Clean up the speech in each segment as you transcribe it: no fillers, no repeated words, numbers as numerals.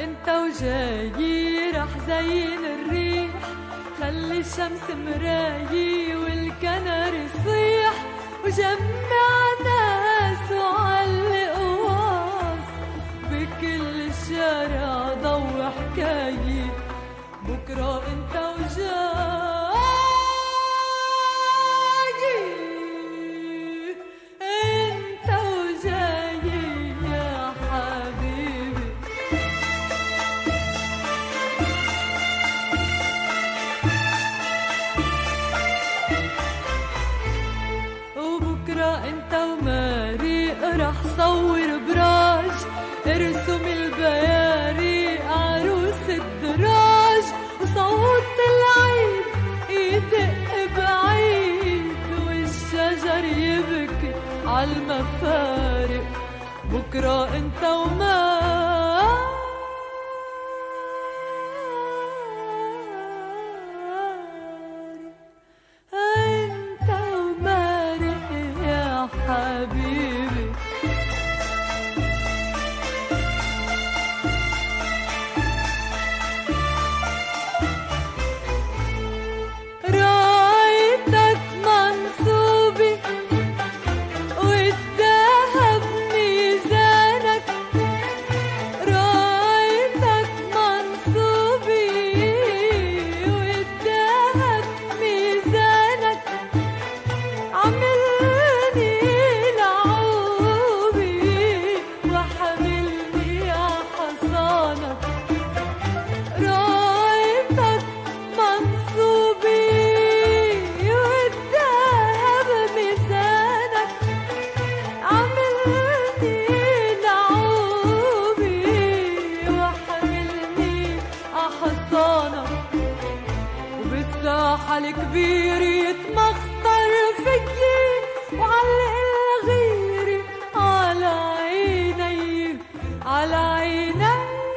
انت وجاي رح زين الريح، خلي الشمس مرايي والكنر يصيح، وجمع ناس وعلق واص، بكل الشارع ضوي حكايي، بكرة انت وجاي رح صور براج، ارسم البياري عروس الدراج، وصوت العيد يدق بعيد، والشجر يبكي عالمفارق، بكرة انت وماري، انت وماري يا حبيبي. وبالساحة الكبير يتمخطر فيي، وعلق الغيري على عيني، على عيني،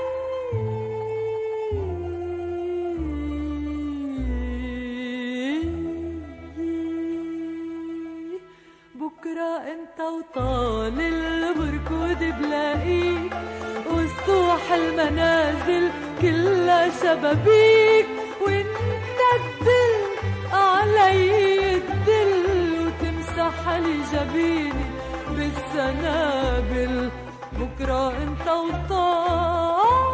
بكرة انت وطال البركود بلاقيك، وسطوح المنازل كلها شبابيك، وانت تدل علي الدل، وتمسح لي جبيني بالسنابل، بكرة انت وطال